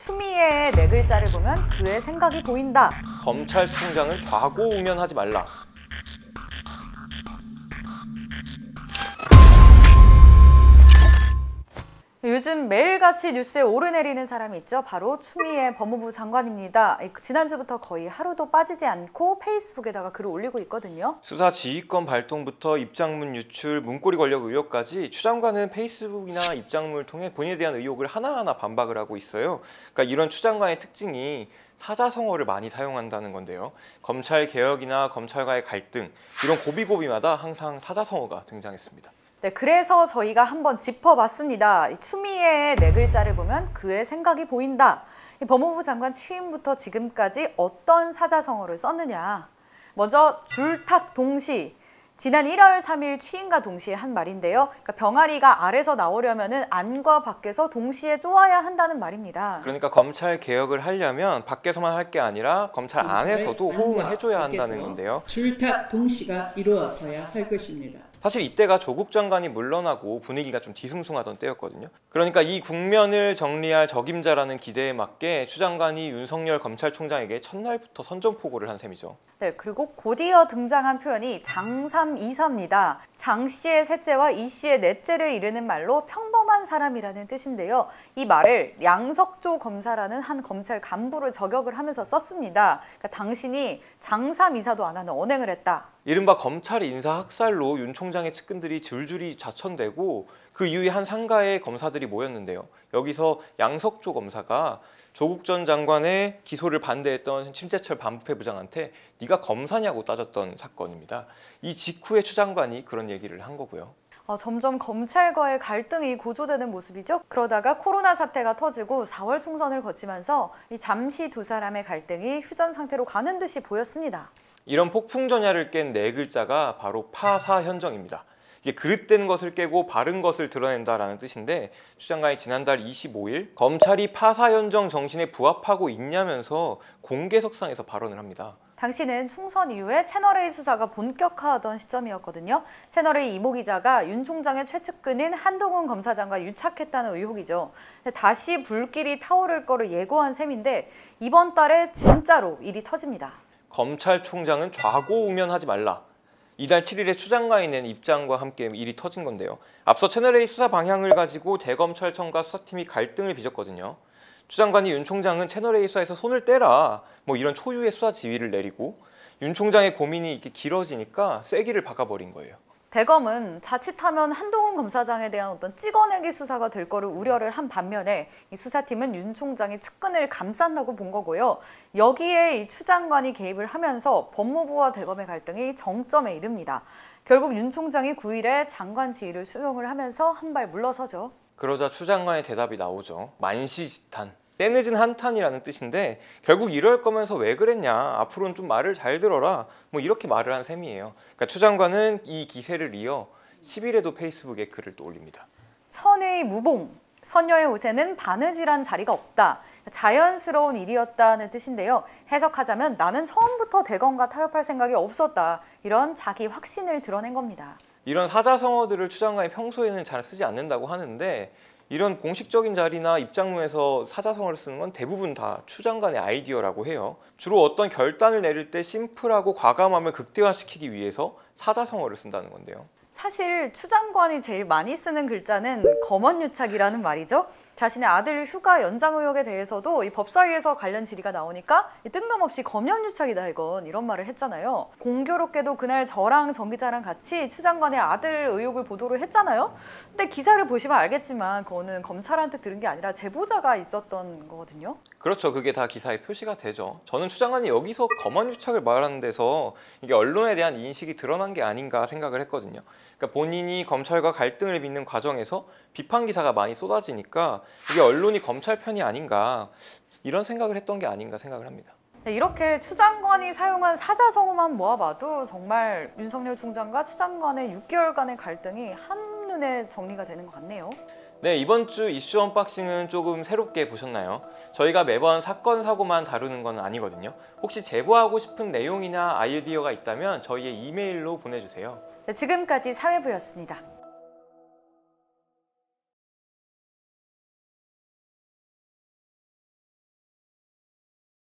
추미애의 네 글자를 보면 그의 생각이 보인다. 검찰총장은 좌고우면하지 말라. 요즘 매일같이 뉴스에 오르내리는 사람이 있죠. 바로 추미애 법무부 장관입니다. 지난주부터 거의 하루도 빠지지 않고 페이스북에다가 글을 올리고 있거든요. 수사 지휘권 발동부터 입장문 유출, 문고리 권력 의혹까지 추 장관은 페이스북이나 입장문을 통해 본인에 대한 의혹을 하나하나 반박을 하고 있어요. 그러니까 이런 추 장관의 특징이 사자성어를 많이 사용한다는 건데요. 검찰 개혁이나 검찰과의 갈등, 이런 고비고비마다 항상 사자성어가 등장했습니다. 네, 그래서 저희가 한번 짚어봤습니다. 추미애의 네 글자를 보면 그의 생각이 보인다. 법무부 장관 취임부터 지금까지 어떤 사자성어를 썼느냐. 먼저 줄탁동시. 지난 1월 3일 취임과 동시에 한 말인데요. 그러니까 병아리가 알에서 나오려면 안과 밖에서 동시에 쪼아야 한다는 말입니다. 그러니까 검찰 개혁을 하려면 밖에서만 할 게 아니라 검찰 안에서도 호응을 해줘야 한다는 건데요. 줄탁동시가 이루어져야 할 것입니다. 사실 이때가 조국 장관이 물러나고 분위기가 좀 뒤숭숭하던 때였거든요. 그러니까 이 국면을 정리할 적임자라는 기대에 맞게 추 장관이 윤석열 검찰총장에게 첫날부터 선전포고를 한 셈이죠. 네, 그리고 곧이어 등장한 표현이 장삼이사입니다. 장 씨의 셋째와 이 씨의 넷째를 이르는 말로 평범한 사람이라는 뜻인데요. 이 말을 양석조 검사라는 한 검찰 간부를 저격을 하면서 썼습니다. 그러니까 당신이 장삼이사도 안 하는 언행을 했다. 이른바 검찰 인사 학살로 윤 총장의 측근들이 줄줄이 자천되고 그 이후에 한 상가에 검사들이 모였는데요. 여기서 양석조 검사가 조국 전 장관의 기소를 반대했던 심재철 반부패 부장한테 네가 검사냐고 따졌던 사건입니다. 이 직후에 추 장관이 그런 얘기를 한 거고요. 점점 검찰과의 갈등이 고조되는 모습이죠. 그러다가 코로나 사태가 터지고 4월 총선을 거치면서 잠시 두 사람의 갈등이 휴전 상태로 가는 듯이 보였습니다. 이런 폭풍전야를 깬 네 글자가 바로 파사현정입니다. 이게 그릇된 것을 깨고 바른 것을 드러낸다라는 뜻인데 추 장관이 지난달 25일 검찰이 파사현정 정신에 부합하고 있냐면서 공개석상에서 발언을 합니다. 당시는 총선 이후에 채널A 수사가 본격화하던 시점이었거든요. 채널A 이모 기자가 윤 총장의 최측근인 한동훈 검사장과 유착했다는 의혹이죠. 다시 불길이 타오를 거를 예고한 셈인데 이번 달에 진짜로 일이 터집니다. 검찰총장은 좌고우면하지 말라. 이달 7일에 추 장관이 낸 입장과 함께 일이 터진 건데요. 앞서 채널A 수사 방향을 가지고 대검찰청과 수사팀이 갈등을 빚었거든요. 추 장관이 윤 총장은 채널A 수사에서 손을 떼라 뭐 이런 초유의 수사 지휘를 내리고 윤 총장의 고민이 이렇게 길어지니까 쐐기를 박아버린 거예요. 대검은 자칫하면 한동훈 검사장에 대한 어떤 찍어내기 수사가 될 거를 우려를 한 반면에 이 수사팀은 윤 총장의 측근을 감싼다고 본 거고요. 여기에 이 추 장관이 개입을 하면서 법무부와 대검의 갈등이 정점에 이릅니다. 결국 윤 총장이 9일에 장관 지휘를 수용을 하면서 한 발 물러서죠. 그러자 추 장관의 대답이 나오죠. 만시지탄. 때늦은 한탄이라는 뜻인데 결국 이럴 거면서 왜 그랬냐, 앞으로는 좀 말을 잘 들어라, 뭐 이렇게 말을 한 셈이에요. 그러니까 추 장관은 이 기세를 이어 10일에도 페이스북에 글을 또 올립니다. 천의 무봉, 선녀의 옷에는 바느질한 자리가 없다. 자연스러운 일이었다는 뜻인데요. 해석하자면 나는 처음부터 대검과 타협할 생각이 없었다. 이런 자기 확신을 드러낸 겁니다. 이런 사자성어들을 추 장관이 평소에는 잘 쓰지 않는다고 하는데 이런 공식적인 자리나 입장문에서 사자성어를 쓰는 건 대부분 다 추 장관의 아이디어라고 해요. 주로 어떤 결단을 내릴 때 심플하고 과감함을 극대화시키기 위해서 사자성어를 쓴다는 건데요. 사실 추 장관이 제일 많이 쓰는 글자는 검언유착이라는 말이죠. 자신의 아들 휴가 연장 의혹에 대해서도 이 법사위에서 관련 질의가 나오니까 뜬금없이 검언유착이다 이런 말을 했잖아요. 공교롭게도 그날 저랑 정 기자랑 같이 추 장관의 아들 의혹을 보도를 했잖아요. 근데 기사를 보시면 알겠지만 그거는 검찰한테 들은 게 아니라 제보자가 있었던 거거든요. 그렇죠. 그게 다 기사에 표시가 되죠. 저는 추 장관이 여기서 검언유착을 말하는 데서 이게 언론에 대한 인식이 드러난 게 아닌가 생각을 했거든요. 그러니까 본인이 검찰과 갈등을 빚는 과정에서 비판 기사가 많이 쏟아지니까 이게 언론이 검찰 편이 아닌가, 이런 생각을 했던 게 아닌가 생각을 합니다. 네, 이렇게 추 장관이 사용한 사자성어만 모아봐도 정말 윤석열 총장과 추 장관의 6개월간의 갈등이 한눈에 정리가 되는 것 같네요. 네, 이번 주 이슈 언박싱은 조금 새롭게 보셨나요? 저희가 매번 사건, 사고만 다루는 건 아니거든요. 혹시 제보하고 싶은 내용이나 아이디어가 있다면 저희의 이메일로 보내주세요. 네, 지금까지 사회부였습니다.